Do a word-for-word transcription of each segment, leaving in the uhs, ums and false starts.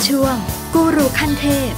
ช่วงกูรูขั้นเทพ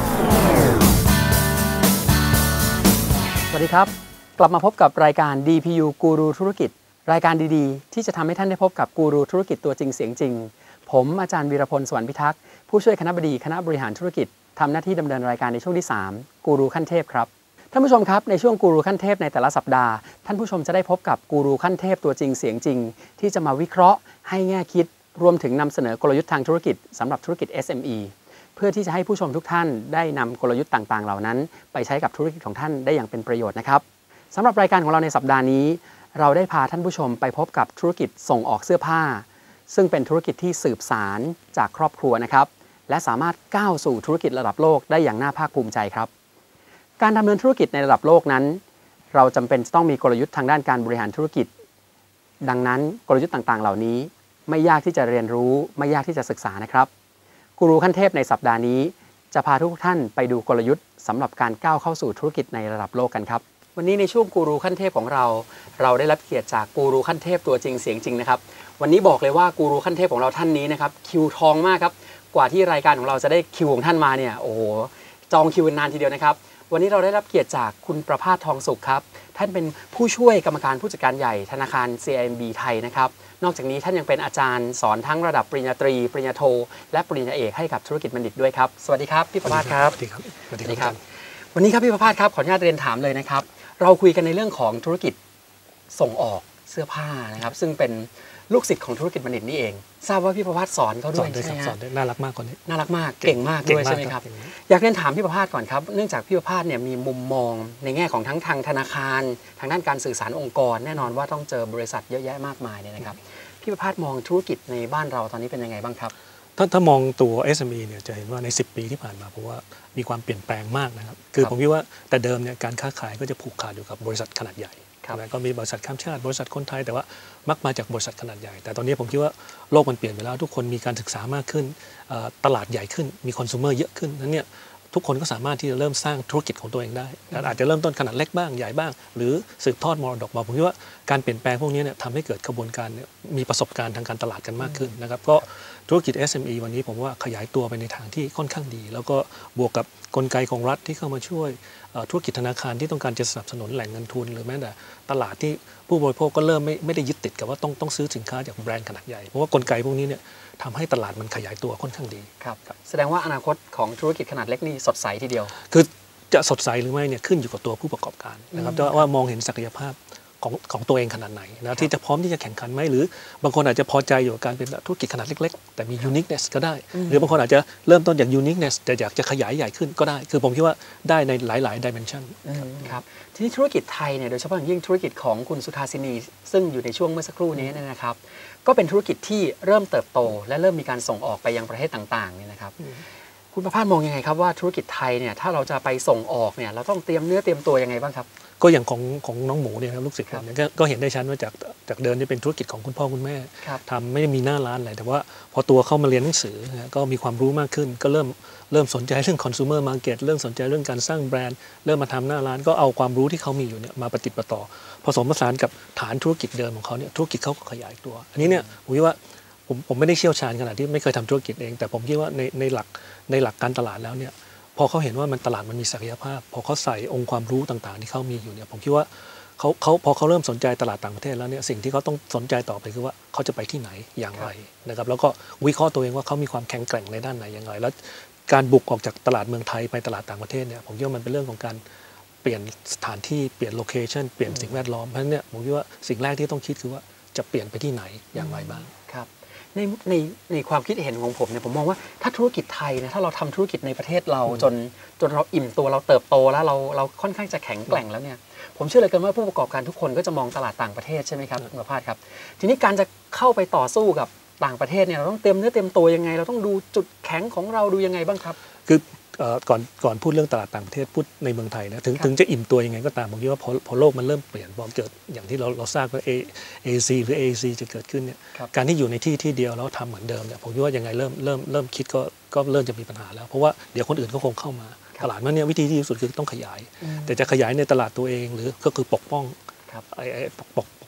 สวัสดีครับกลับมาพบกับรายการ ดี พี ยู กูรูธุรกิจรายการดีๆที่จะทำให้ท่านได้พบกับกูรูธุรกิจตัวจริงเสียงจริงผมอาจารย์วีรพลสวรรณพิทักษ์ผู้ช่วยคณบดีคณะบริหารธุรกิจทำหน้าที่ดำเนินรายการในช่วงที่สามกูรูขั้นเทพครับท่านผู้ชมครับในช่วงกูรูขั้นเทพในแต่ละสัปดาห์ท่านผู้ชมจะได้พบกับกูรูขั้นเทพตัวจริงเสียงจริงที่จะมาวิเคราะห์ให้แง่คิดรวมถึงนำเสนอกลยุทธ์ทางธุรกิจสำหรับธุรกิจ เอส เอ็ม อี เพื่อที่จะให้ผู้ชมทุกท่านได้นำกลยุทธ์ต่างๆเหล่านั้นไปใช้กับธุรกิจของท่านได้อย่างเป็นประโยชน์นะครับสำหรับรายการของเราในสัปดาห์นี้เราได้พาท่านผู้ชมไปพบกับธุรกิจส่งออกเสื้อผ้าซึ่งเป็นธุรกิจที่สืบสานจากครอบครัวนะครับและสามารถก้าวสู่ธุรกิจระดับโลกได้อย่างน่าภาคภูมิใจครับการดำเนินธุรกิจในระดับโลกนั้นเราจำเป็นต้องมีกลยุทธ์ทางด้านการบริหารธุรกิจดังนั้นกลยุทธ์ต่างๆเหล่านี้ไม่ยากที่จะเรียนรู้ไม่ยากที่จะศึกษานะครับกูรูขั้นเทพในสัปดาห์นี้จะพาทุกท่านไปดูกลยุทธ์สำหรับการก้าวเข้าสู่ธุรกิจในระดับโลกกันครับวันนี้ในช่วงกูรูขั้นเทพของเราเราได้รับเกียรติจากกูรูขั้นเทพตัวจริงเสียงจริงนะครับวันนี้บอกเลยว่ากูรูขั้นเทพของเราท่านนี้นะครับคิวทองมากครับกว่าที่รายการของเราจะได้คิวของท่านมาเนี่ยโอ้โหจองคิวนานทีเดียวนะครับวันนี้เราได้รับเกียรติจากคุณประภาสทองสุขครับท่านเป็นผู้ช่วยกรรมการผู้จัดการใหญ่ธนาคาร ซี ไอ เอ็ม บี ไทยนะครับนอกจากนี้ท่านยังเป็นอาจารย์สอนทั้งระดับปริญญาตรีปริญญาโทและปริญญาเอกให้กับธุรกิจบัณฑิตด้วยครับสวัสดีครับพี่ประภาสครับสวัสดีครับสวัสดีครับวันนี้ครับพี่ประภาสครับขออนุญาตเรียนถามเลยนะครับเราคุยกันในเรื่องของธุรกิจส่งออกเสื้อผ้านะครับซึ่งเป็นลูกศิษย์ของธุรกิจบัณฑิตนี่เองทราบว่าพี่ประภาสสอนเขาด้วยใช่ไหมครับสอนได้น่ารักมากคนนี้น่ารักมากเก่งมากด้วยใช่ไหมครับอยากเรียนถามพี่ประภาสก่อนครับเนื่องจากพี่ประภาสเนี่ยมีมุมมองในแง่ของทั้งทางธนาคารทางด้านการสื่อสารองค์กรแน่นอนว่าต้องเจอบริษัทเยอะแยะมากมายเนี่ยนะครับพี่ประภาสมองธุรกิจในบ้านเราตอนนี้เป็นยังไงบ้างครับถ้าถ้ามองตัว เอส เอ็ม อี เนี่ยจะเห็นว่าในสิบปีที่ผ่านมาผมว่ามีความเปลี่ยนแปลงมากนะครับคือผมคิดว่าแต่เดิมเนี่ยการค้าขายก็จะผูกขาดอยู่กับบริษัทขนาดใหญ่แล้วก็มีบริษัทข้ามชาติบริษัทคนไทยแต่ว่ามักมาจากบริษัทขนาดใหญ่แต่ตอนนี้ผมคิดว่าโลกมันเปลี่ยนไปแล้วทุกคนมีการศึกษามากขึ้นตลาดใหญ่ขึ้นมีคอน sumer เยอะขึ้นนั้นเนี่ยทุกคนก็สามารถที่จะเริ่มสร้างธุรกิจของตัวเองได้อาจจะเริ่มต้นขนาดเล็กบ้างใหญ่บ้างหรือสืบทอดมรดกมาผมคิดว่าการเปลี่ยนแปลงพวกนี้เนี่ยทำให้เกิดกระบวนการมีประสบการณ์ทางการตลาดกันมากขึ้นนะครับก็ธุรกิจ เอส เอ็ม อี วันนี้ผมว่าขยายตัวไปในทางที่ค่อนข้างดีแล้วก็บวกกับกลไกของรัฐที่เข้ามาช่วยธุรกิจธนาคารที่ต้องการจะสนับสนุนแหล่งเงินทุนหรือแม้แต่ตลาดที่ผู้บริโภคก็เริ่มไม่ไม่ได้ยึดติดกับว่าต้องต้องซื้อสินค้าจากแบรนด์ขนาดใหญ่เพราะว่ากลไกพวกนี้เนี่ยทำให้ตลาดมันขยายตัวค่อนข้างดีครับแสดงว่าอนาคตของธุรกิจขนาดเล็กนี่สดใสทีเดียวคือจะสดใสหรือไม่เนี่ยขึ้นอยู่กับตัวผู้ประกอบการนะครับว่ามองเห็นศักยภาพของของตัวเองขนาดไหนนะที่จะพร้อมที่จะแข่งขันไหมหรือบางคนอาจจะพอใจอยู่กับการเป็นธุรกิจขนาดเล็กๆแต่มี uniqueness ก็ได้หรือบางคนอาจจะเริ่มต้นจาก uniqueness แต่อยากจะขยายใหญ่ขึ้นก็ได้คือผมคิดว่าได้ในหลายๆ dimension ครับทีนี้ธุรกิจไทยเนี่ยโดยเฉพาะอย่างยิ่งธุรกิจของคุณสุธาสินีซึ่งอยู่ในช่วงเมื่อสักครู่นี้นะครับก็เป็นธุรกิจที่เริ่มเติบโตและเริ่มมีการส่งออกไปยังประเทศต่างๆเนี่ยนะครับคุณประภาสมองยังไงครับว่าธุรกิจไทยเนี่ยถ้าเราจะไปส่งออกเนี่ยเราต้องเตรียมเนื้อเตรียมตัวยังไงบ้างครับก็อย่างของของน้องหมูเนี่ยครับลูกศิษย์ผมเนี่ยก็เห็นได้ชัดว่าจากจากเดิมที่เป็นธุรกิจของคุณพ่อคุณแม่ทำไม่ได้มีหน้าร้านอะไรแต่ว่าพอตัวเข้ามาเรียนหนังสือก็มีความรู้มากขึ้นก็เริ่มเริ่มสนใจเรื่อง consumer market เริ่มสนใจเรื่องการสร้างแบรนด์เริ่มมาทำหน้าร้านก็เอาความรู้ที่เขามีอยู่เนี่ยมาปฏิบัติต่อผสมผสานกับฐานธุรกิจเดิมของเขาเนี่ยธุรกิจเขาก็ขยายตัวอันนี้เนี่ยผมคิดว่าผมผมไม่ได้เชี่ยวชาญขนาดที่ไม่เคยทำธุรกิจเองแต่ผมคิดว่าในในหลักในหลักการตลาดแล้วเนี่ยพอเขาเห็นว่ามันตลาดมันมีศักยภาพพอเขาใส่องค์ความรู้ต่างๆที่เขามีอยู่เนี่ยผมคิดว่าเขาเขาพอเขาเริ่มสนใจตลาดต่างประเทศแล้วเนี่ยสิ่งที่เขาต้องสนใจต่อไปคือว่าเขาจะไปที่ไหนอย่างไรนะครับแล้วก็วิเคราะห์ตัวเองว่าเขามีความแข็งแกร่งในด้านไหนอย่างไรแล้วการบุกออกจากตลาดเมืองไทยไปตลาดต่างประเทศเนี่ยผมคิดว่ามันเป็นเรื่องของการเปลี่ยนสถานที่เปลี่ยนโลเคชันเปลี่ยนสิ่งแวดล้อมเพราะฉะนั้นเนี่ยผมคิดว่าสิ่งแรกที่ต้องคิดคือว่าจะเปลี่ยนไปที่ไหนอย่างไรบ้างครับในในในความคิดเห็นของผมเนี่ยผมมองว่าถ้าธุรกิจไทยนะถ้าเราทำธุรกิจในประเทศเราจนจนเราอิ่มตัวเราเติบโตแล้วเราเราค่อนข้างจะแข็งแกร่งแล้วเนี่ยผมเชื่อเลยกันว่าผู้ประกอบการทุกคนก็จะมองตลาดต่างประเทศใช่ไหมครับคุณประภาสครับทีนี้การจะเข้าไปต่อสู้กับต่างประเทศเนี่ยเราต้องเตรียมเนื้อเตรียมตัวยังไงเราต้องดูจุดแข็งของเราดูยังไงบ้างครับคือ ก่อนก่อนพูดเรื่องตลาดต่างประเทศพูดในเมืองไทยนะถึงถึงจะอิ่มตัวยังไงก็ตามผมคิดว่าพอพอโลกมันเริ่มเปลี่ยนพอเกิดอย่างที่เราเราทราบว่า เอ ซี หรือ เอ ซี จะเกิดขึ้นเนี่ยการที่อยู่ในที่ที่เดียวแล้วทำเหมือนเดิมเนี่ยผมคิดว่ายังไงเริ่มเริ่มเริ่มคิดก็ก็เริ่มจะมีปัญหาแล้วเพราะว่าเดี๋ยวคนอื่นก็คงเข้ามาตลาดมันเนี่ยวิธีที่ดีที่สุดคือต้องขยายแต่จะขยายในตลาดตัวเองหรือก็คือปกป้องไอ้ปกปก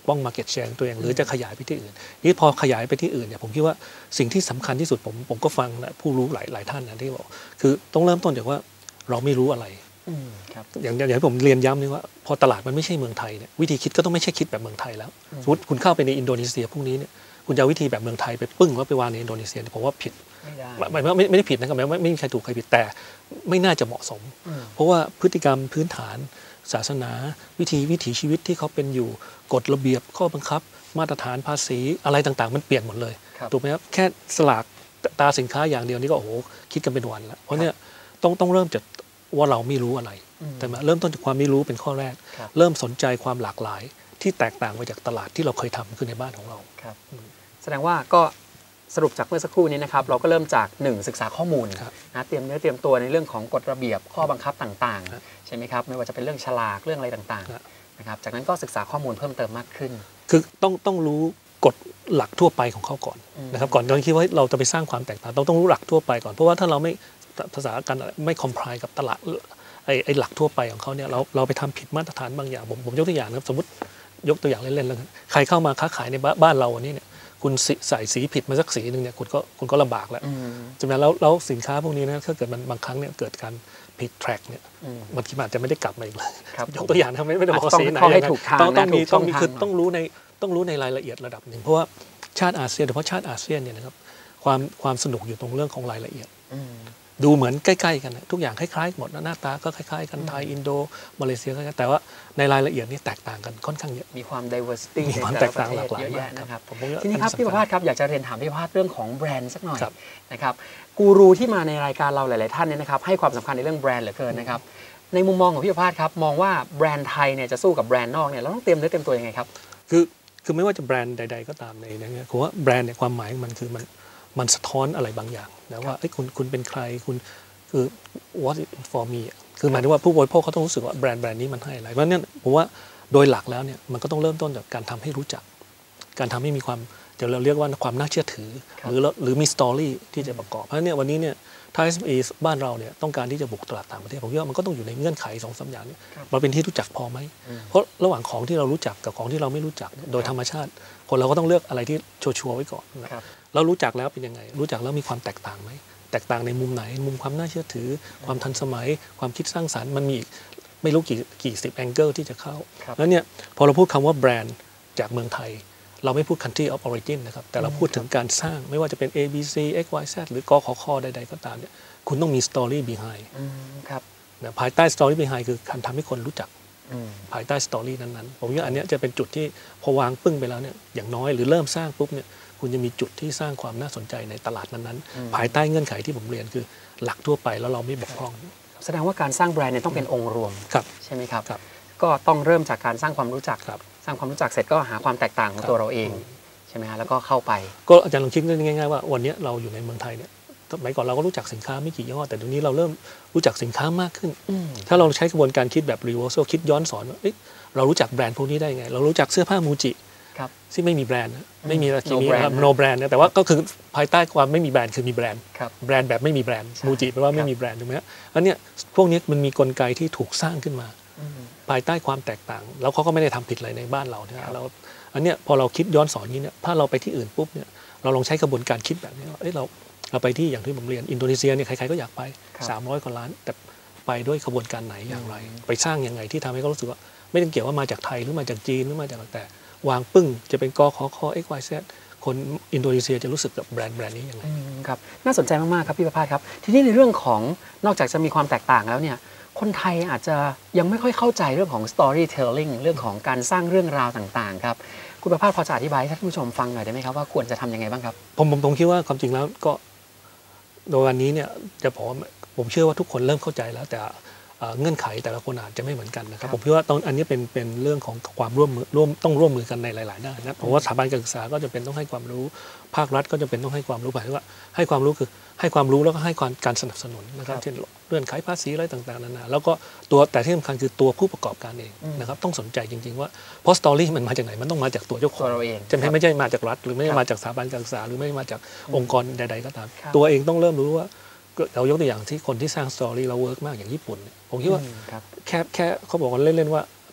ป้อง market share ตัวเองหรือจะขยายไปที่อื่นนี่พอขยายไปที่อื่นเนี่ยผมคิดว่าสิ่งที่สำคัญที่สุดผมผมก็ฟังนะผู้รู้หลายหลายท่านนะที่บอกคือต้องเริ่มต้นจากว่าเราไม่รู้อะไรอย่างอย่างที่ผมเรียนย้ำนี่ว่าพอตลาดมันไม่ใช่เมืองไทยเนี่ยวิธีคิดก็ต้องไม่ใช่คิดแบบเมืองไทยแล้วสมมติคุณเข้าไปในอินโดนีเซียพวกนี้เนี่ยคุณจะวิธีแบบเมืองไทยไปปึ้งแล้วไปวางในอินโดนีเซียผมว่าผิดไม่ได้ไม่ไม่ได้ผิดนะครับไม่ไม่มีใครถูกใครผิดแต่ไม่น่าจะเหมาะสมเพราะว่าพฤติกรรมพื้นฐานศาสนาวิธีวิถีชีวิตที่เขาเป็นอยู่กฎระเบียบข้อบังคับมาตรฐานภาษีอะไรต่างๆมันเปลี่ยนหมดเลยถูกไหมครับแค่สลากตราสินค้าอย่างเดียวนี่ก็โอ้โหคิดกันเป็นวันแล้วเพราะเนี่ยต้องต้องเริ่มจากว่าเราไม่รู้อะไรแต่มาเริ่มต้นจากความไม่รู้เป็นข้อแรกเริ่มสนใจความหลากหลายที่แตกต่างไปจากตลาดที่เราเคยทำขึ้นในบ้านของเราแสดงว่าก็สรุปจากเมื่อสักครู่นี้นะครับเราก็เริ่มจากหนึ่งศึกษาข้อมูลนะเตรียมเนื้อเตรียมตัวในเรื่องของกฎระเบียบข้อบังคับต่างๆใช่ไหมครับไม่ว่าจะเป็นเรื่องฉลากเรื่องอะไรต่างๆนะครับจากนั้นก็ศึกษาข้อมูลเพิ่มเติมมากขึ้นคือต้องต้องรู้กฎหลักทั่วไปของเขาก่อนนะครับก่อนเราคิดว่าเราจะไปสร้างความแตกต่างต้องต้องรู้หลักทั่วไปก่อนเพราะว่าถ้าเราไม่ภาษาการไม่คอมพลายกับตลาดไอ้ไอ้หลักทั่วไปของเขาเนี่ยเราเราไปทำผิดมาตรฐานบางอย่างผมผมยกตัวอย่างนะครับสมมติยกตัวอย่างเล่นๆแล้วกันใครเข้ามาค้าขายในบ้านเราวันนี้เนี่ยคุณใส่สีผิดมาสักสีหนึ่งเนี่ยคุณก็คุณก็ลำบากแล้วจำนั้นแล้วแล้วสินค้าพวกนี้นะถ้าเกิดมันบางครั้งเนี่ยเกิดการผิดแทร็กเนี่ยมันอาจจะไม่ได้กลับมาอีกเลยยกตัวอย่างทำไมไม่ได้บอกสีไหนต้องต้องมีต้องมีคือต้องรู้ในต้องรู้ในรายละเอียดระดับหนึ่งเพราะว่าชาติอาเซียนโดยเฉพาะชาติอาเซียนเนี่ยนะครับความความสนุกอยู่ตรงเรื่องของรายละเอียดดูเหมือนใกล้ๆกันทุกอย่างคล้ายๆหมดหน้าตาก็คล้ายๆกันไทยอินโดมาเลเซียแต่ว่าในรายละเอียดนี่แตกต่างกันค่อนข้างเยอะมีความ diversity มีความแตกต่างหลากหลายเยอะแยะนะครับทีนี้ครับพี่ประภาสครับอยากจะเรียนถามพี่ประภาสเรื่องของแบรนด์สักหน่อยนะครับกูรูที่มาในรายการเราหลายๆท่านเนี่ยนะครับให้ความสำคัญในเรื่องแบรนด์เหลือเกินนะครับในมุมมองของพี่ประภาสครับมองว่าแบรนด์ไทยเนี่ยจะสู้กับแบรนด์นอกเนี่ยเราต้องเตรียมเนื้อเตรียมตัวยังไงครับคือคือไม่ว่าจะแบรนด์ใดๆก็ตามในนี้ผมว่าแบรนด์เนี่ยความหมายมันคือมันมันสะท้อนอะไรบางอย่างนะว่าเอ้ยคุณคุณเป็นใครคุณคือ what is for me คือหมายถึงว่าผู้บริโภคเขาต้องรู้สึกว่าแบรนด์แบรนด์นี้มันให้อะไรเพราะเนี่ยผมว่าโดยหลักแล้วเนี่ยมันก็ต้องเริ่มต้นจากการทำให้รู้จักการทำให้มีความเดี๋ยวเราเรียกว่าความน่าเชื่อถือหรือหรือมีสตอรี่ที่จะประกอบเพราะเนี่ยวันนี้เนี่ยถ้า เอส เอ็ม อี บ้านเราเนี่ยต้องการที่จะบุกตลาดต่างประเทศผมว่ามันก็ต้องอยู่ในเงื่อนไขสองสามอย่างนี้มันเป็นที่รู้จักพอไหมเพราะระหว่างของที่เรารู้จักกับของที่เราไม่รู้จักโดยธรรมชาติคนเราก็ต้องเลือกอะไรที่ชัวร์ๆไว้ก่อนเรารู้จักแล้วเป็นยังไงรู้จักแล้วมีความแตกต่างไหมแตกต่างในมุมไหนมุมความน่าเชื่อถือความทันสมัยความคิดสร้างสรรค์มันมีไม่รู้กี่กี่สิบแองเกิลที่จะเข้าแล้วเนี่ยพอเราพูดคำว่าแบรนด์จากเมืองไทยเราไม่พูด country of origin นะครับแต่เราพูดถึงการสร้างไม่ว่าจะเป็น A B C X Y Z หรือกขคใดๆก็ตามเนี่ยคุณต้องมี story behind ครับนะภายใต้ story behind คือการทำให้คนรู้จักภายใต้ story นั้นๆผมว่าอันนี้จะเป็นจุดที่พอวางปึ้งไปแล้วเนี่ยอย่างน้อยหรือเริ่มสร้างปุ๊บเนี่ยคุณจะมีจุดที่สร้างความน่าสนใจในตลาดนั้นๆภายใต้เงื่อนไขที่ผมเรียนคือหลักทั่วไปแล้วเราไม่บกพร่องแสดงว่าการสร้างแบรนด์เนี่ยต้องเป็นองค์รวมใช่ไหมครับก็ต้องเริ่มจากการสร้างความรู้จักสร้างความรู้จักเสร็จก็หาความแตกต่างของตัวเราเองใช่ไหมฮะแล้วก็เข้าไปก็อาจารย์ลองคิดง่ายๆว่าวันนี้เราอยู่ในเมืองไทยเนี่ยสมัยก่อนเราก็รู้จักสินค้าไม่กี่ยี่ห้อแต่เดี๋ยวนี้เราเริ่มรู้จักสินค้ามากขึ้นถ้าเราใช้กระบวนการคิดแบบ reversal คิดย้อนสอนว่าเรารู้จักแบรนด์พวกนี้ได้ไงเรารู้จักเสื้อผ้ามูจิซึ่งไม่มีแบรนด์ไม่มีราคินีครับ no brand นะแต่ว่าก็คือภายใต้ความไม่มีแบรนด์คือมีแบรนด์แบรนด์แบบไม่มีแบรนด์มูจิแปลว่าไม่มีแบรนด์ถูกไหมฮะอันเนี้ยพวกนี้มันมีกลไกที่ถูกสร้างขึ้นมาภายใต้ความแตกต่างแล้วเขาก็ไม่ได้ทำผิดอะไรในบ้านเราเนี่ยเราอันเนี้ยพอเราคิดย้อนสอนนี้เนี่ยถ้าเราไปที่อื่นปุ๊บเนี่ยเราลองใช้กระบวนการคิดแบบนี้เอ้ยเราเราไปที่อย่างที่ผมเรียนอินโดนีเซียเนี่ยใครๆก็อยากไปสามร้อยกว่าล้านแต่ไปด้วยกระบวนการไหนอย่างไรไปสร้างยังไงที่ทำให้เขารู้สึกว่าไม่ต้องเกี่ยวว่ามาจากไทยหรือมาจากจีนหรือมาจากแต่วางปึ้งจะเป็นกขค X Y Z คนอินโดนีเซียจะรู้สึกกับแบรนด์แบรนด์นี้ยังไงครับน่าสนใจมากๆครับพี่ประภาสครับทีนี้ในเรื่องของนอกจากจะมีความแตกต่างแล้วเนี่ยคนไทยอาจจะยังไม่ค่อยเข้าใจเรื่องของ storytelling เรื่องของการสร้างเรื่องราวต่างๆครับคุณประภาสพอจะอธิบายให้ท่านผู้ชมฟังหน่อยได้ไหมครับว่าควรจะทำยังไงบ้างครับผมผมผมคิดว่าความจริงแล้วก็โดยวันนี้เนี่ยจะบอกผมเชื่อว่าทุกคนเริ่มเข้าใจแล้วแต่เงื่อนไขแต่ละคนอาจจะไม่เหมือนกันนะครับผมคิดว่าตอนอันนี้เป็นเป็นเรื่องของความร่วมมือร่วมต้องร่วมมือกันในหลายๆด้านนะผมว่าสถาบันการศึกษาก็จะเป็นต้องให้ความรู้ภาครัฐก็จะเป็นต้องให้ความรู้หมายถึงว่าให้ความรู้คือให้ความรู้แล้วก็ให้การการสนับสนุนนะครับเช่นเรื่องขายภาษีอะไรต่างๆนานาแล้วก็ตัวแต่ที่สำคัญคือตัวผู้ประกอบการเองนะครับต้องสนใจจริงๆว่าเพราะสตอรี่มันมาจากไหนมันต้องมาจากตัวเจ้าของจะไม่ไม่ใช่มาจากรัฐหรือไม่ได้มาจากสถาบันการศึกษาหรือไม่มาจากองค์กรใดๆก็ตามตัวเองต้องเริ่มรู้ว่าเรายกตัวอย่างที่คนที่สร้างสตอรี่เราเวิร์กมากอย่างญี่ปุ่นผมคิดว่าแค่แค่เขาบอกว่าเล่นๆว่า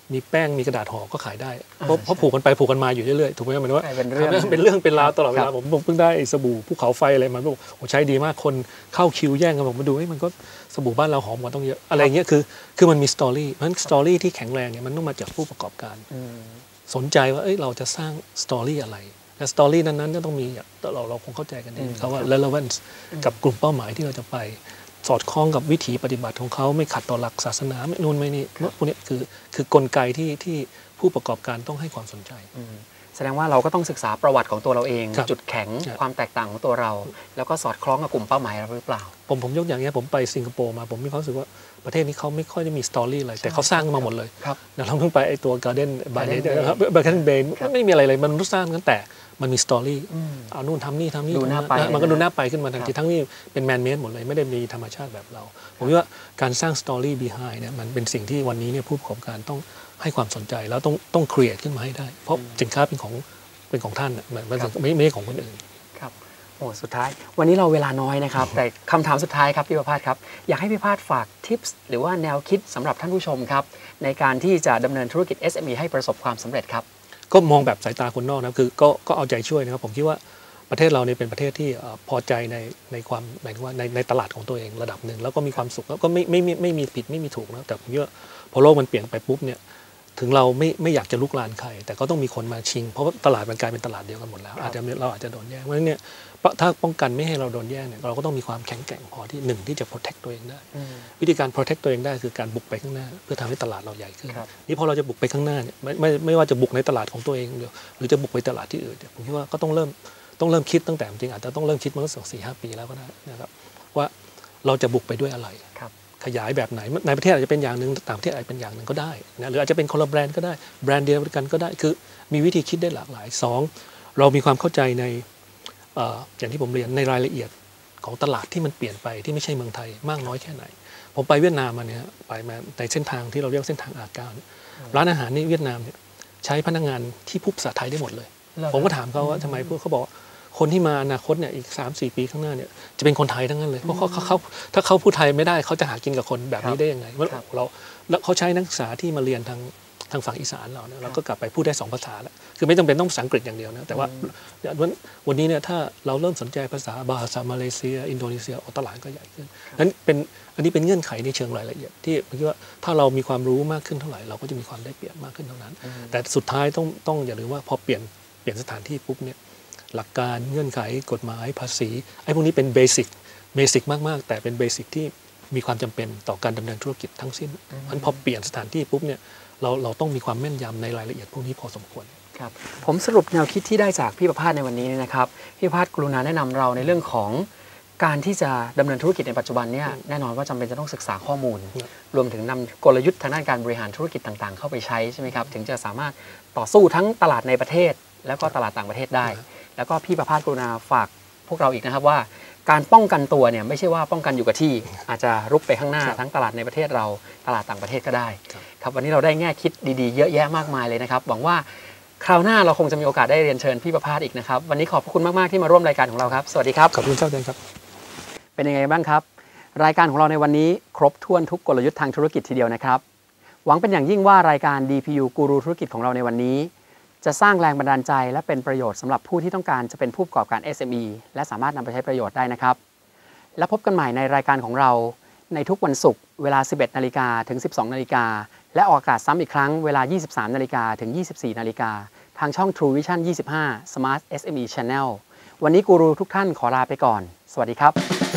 มีแป้งมีกระดาษห่อก็ขายได้เพราะเพราะผูกกันไปผูกกันมาอยู่เรื่อยๆถูกไหมหมายถึงว่าเป็นเรื่องเป็นเรื่องเป็นราวตลอดเวลาผมผมเพิ่งได้สบู่ภูเขาไฟอะไรมาบอกโอ้ใช้ดีมากคนเข้าคิวแย่งกันบอกมาดูเฮ้ยมันก็สบู่บ้านเราหอมกว่าต้องเยอะอะไรเงี้ยคือคือมันมีสตอรี่เพราะฉะนั้นสตอรี่ที่แข็งแรงเนี่ยมันต้องมาจากผู้ประกอบการสนใจว่าเอ้ยเราจะสร้างสตอรี่อะไรและสตอรี่นั้นๆก็ต้องมีเราเราคงเข้าใจกันเองเขาว่า relevance กับกลุ่มเป้าหมายที่เราจะไปสอดคล้องกับวิถีปฏิบัติของเขาไม่ขัดต่อหลักศาสนาไม่นู่นไม่นี่พวกนี้คือคือกลไกที่ที่ผู้ประกอบการต้องให้ความสนใจแสดงว่าเราก็ต้องศึกษาประวัติของตัวเราเองจุดแข็งความแตกต่างของตัวเราแล้วก็สอดคล้องกับกลุ่มเป้าหมายเราหรือเปล่าผมผมยกอย่างนี้ผมไปสิงคโปร์มาผมมีความรู้สึกว่าประเทศนี้เขาไม่ค่อยได้มีสตอรี่อะไรแต่เขาสร้างมาหมดเลยเราเพิ่งไปไอตัว Garden by Bay นะครับ Garden Bay ไม่มีอะไรเลยมันรู้สร้างกันแต่มันมีสตอรี่เอานู่นทำนี่ทำนี่มันก็ดูน่าไปขึ้นมาทันทีทั้งนี้เป็นแมนเมดหมดเลยไม่ได้มีธรรมชาติแบบเราผมว่าการสร้างสตอรี่ behind เนี่ยมันเป็นสิ่งที่วันนี้เนี่ยผู้ประกอบการต้องให้ความสนใจแล้วต้องต้อง create ขึ้นมาให้ได้เพราะสินค้าเป็นของเป็นของท่านมันไม่ไม่ใช่ของคนอื่นครับโอ้สุดท้ายวันนี้เราเวลาน้อยนะครับแต่คำถามสุดท้ายครับพี่ประภาสครับอยากให้พี่ประภาสฝากทิปส์หรือว่าแนวคิดสำหรับท่านผู้ชมครับในการที่จะดำเนินธุรกิจ เอส เอ็ม อี ให้ประสบความสำเร็จครับก็มองแบบสายตาคนนอกนะคือก็ก็เอาใจช่วยนะครับผมคิดว่าประเทศเราเนี่ยเป็นประเทศที่พอใจในในความหมายถึงว่าในในตลาดของตัวเองระดับหนึ่งแล้วก็มีความสุขแล้วก็ไม่ไม่ไม่ไม่มีผิดไม่มีถูกนะแต่ผมคิดว่าพอโลกมันเปลี่ยนไปปุ๊บเนี่ยถึงเราไม่ไม่อยากจะลุกลานใครแต่ก็ต้องมีคนมาชิงเพราะว่าตลาดมันกลายเป็นตลาดเดียวกันหมดแล้วอาจจะเราอาจจะโดนแย่งเพราะฉะนั้นเนี่ยถ้าป้องกันไม่ให้เราโดนแย่งเนี่ยเราก็ต้องมีความแข็งแกร่งพอที่หนึ่งที่จะ protect ตัวเองได้วิธีการ protect ตัวเองได้คือการบุกไปข้างหน้าเพื่อทำให้ตลาดเราใหญ่ขึ้นนี่พอเราจะบุกไปข้างหน้าเนี่ยไม่ไม่ไม่ว่าจะบุกในตลาดของตัวเองหรือจะบุกไปตลาดที่อื่นผมคิดว่าก็ต้องเริ่มต้องเริ่มคิดตั้งแต่จริงอาจจะต้องเริ่มคิดมาสักสี่ห้าปีแล้วก็ได้นะครับว่าเราจะบุกไปด้วยอะไรขยายแบบไหนในประเทศอาจจะเป็นอย่างหนึ่งต่างประเทศอาจจะเป็นอย่างหนึ่งก็ได้นะหรืออาจจะเป็นคนละแบรนด์ก็ได้แบรนด์เดียวกันก็ได้คือมีวิธีคิดได้หลากหลายสองเรามีความเข้าใจในอย่างที่ผมเรียนในรายละเอียดของตลาดที่มันเปลี่ยนไปที่ไม่ใช่เมืองไทยมากน้อยแค่ไหนผมไปเวียดนามมาเนี่ยไปมาในเส้นทางที่เราเรียกเส้นทางอาเก้าร้านอาหารในเวียดนามเนี่ยใช้พนักงานที่พูดภาษาไทยได้หมดเลยผมก็ถามเขาว่าทำไมพวกเขาบอกคนที่มาอนาคตเนี่ยอีก สามสี่ ปีข้างหน้าเนี่ยจะเป็นคนไทยทั้งนั้นเลยเพราะเขาเขาถ้าเขาพูดไทยไม่ได้เขาจะหากินกับคนแบบนี้ได้ยังไงเราแล้วเขาใช้นักศึกษาที่มาเรียนทางทางฝั่งอีสานเราเนี่ยเราก็กลับไปพูดได้สองภาษาแล้วคือไม่จำเป็นต้องภาษาอังกฤษอย่างเดียวนะแต่ว่าวันนี้เนี่ยถ้าเราเริ่มสนใจภาษาบาฮาซามาเลเซียอินโดนีเซียตลาดก็ใหญ่ขึ้นนั้นเป็นอันนี้เป็นเงื่อนไขในเชิงรายละเอียดที่ผมคิดว่าถ้าเรามีความรู้มากขึ้นเท่าไหร่เราก็จะมีความได้เปรียบมากขึ้นเท่านั้นแต่สุดท้ายต้องต้องอย่าลืมว่าพอเปลี่ยนเปลี่ยนสถานที่ปุ๊บเนี่ยหลักการเงื่อนไขกฎหมายภาษีไอ้พวกนี้เป็นเบสิกเบสิกมากๆแต่เป็นเบสิกที่มีความจำเป็นต่อการดำเนินธุรกิจทั้งสิ้นมันพอเปลี่ยนสถานที่ปุ๊บเนี่ยเราเราต้องมีความแม่นยำในรายละเอียดพวกนี้พอสมควรครับผมสรุปแนวคิดที่ได้จากพี่ประภาสในวันนี้นะครับพี่ประภาสกรุณาแนะนำเราในเรื่องของการที่จะดำเนินธุรกิจในปัจจุบันเนี่ยแน่นอนว่าจำเป็นจะต้องศึกษาข้อมูลรวมถึงนำกลยุทธ์ทางด้านการบริหารธุรกิจต่างๆเข้าไปใช้ใช่ไหมครับถึงจะสามารถต่อสู้ทั้งตลาดในประเทศแล้วก็ตลาดต่างประเทศได้แล้วก็พี่ประภาสกรุณาฝากพวกเราอีกนะครับว่าการป้องกันตัวเนี่ยไม่ใช่ว่าป้องกันอยู่กับที่อาจจะรุกไปข้างหน้าทั้งตลาดในประเทศเราตลาดต่างประเทศก็ได้ครับวันนี้เราได้แง่คิดดีๆเยอะแยะมากมายเลยนะครับหวังว่าคราวหน้าเราคงจะมีโอกาสได้เรียนเชิญพี่ประภาสอีกนะครับวันนี้ขอบคุณมากๆที่มาร่วมรายการของเราครับสวัสดีครับขอบคุณเจ้าเดนครับเป็นยังไงบ้างครับรายการของเราในวันนี้ครบถ้วนทุกกลยุทธ์ทางธุรกิจทีเดียวนะครับหวังเป็นอย่างยิ่งว่ารายการ ดี พี ยู กูรูธุรกิจของเราในวันนี้จะสร้างแรงบันดาลใจและเป็นประโยชน์สำหรับผู้ที่ต้องการจะเป็นผู้ประกอบการ เอส เอ็ม อี และสามารถนำไปใช้ประโยชน์ได้นะครับและพบกันใหม่ในรายการของเราในทุกวันศุกร์เวลา สิบเอ็ดนาฬิกา ถึง สิบสองนาฬิกาและออกอากาศซ้ำอีกครั้งเวลา ยี่สิบสามนาฬิกา ถึง ยี่สิบสี่นาฬิกาทางช่อง True Vision ยี่สิบห้า Smart เอส เอ็ม อี Channel วันนี้กูรูทุกท่านขอลาไปก่อนสวัสดีครับ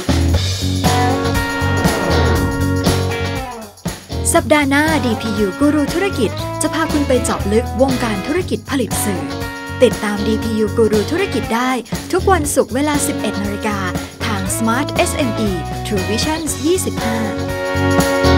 สัปดาห์หน้า ดี พี ยู กูรูธุรกิจจะพาคุณไปเจาะลึกวงการธุรกิจผลิตสื่อติดตาม ดี พี ยู กูรูธุรกิจได้ทุกวันศุกร์เวลา สิบเอ็ดนาฬิกาทาง Smart เอส เอ็ม อี True Vision ยี่สิบห้า